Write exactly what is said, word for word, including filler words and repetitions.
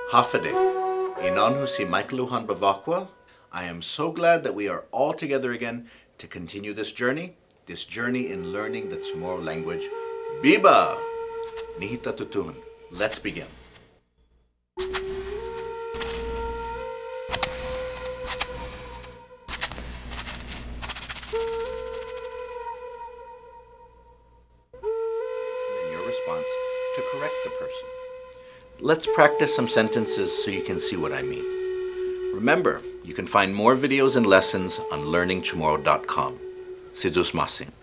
Hafade, inon si maikluhan Bevacqua. I am so glad that we are all together again to continue this journey, this journey in learning the CHamoru language. Biba! Nihita tutuhun. Let's begin. In your response to correct the person. Let's practice some sentences so you can see what I mean. Remember, you can find more videos and lessons on learning chamorro dot com. Sidusmasin.